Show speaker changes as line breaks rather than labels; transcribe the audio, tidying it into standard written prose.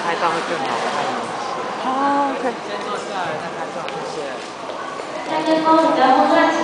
拍照会更好看一些。
好 ，OK。
先坐下来再拍照，谢谢。
大家帮我们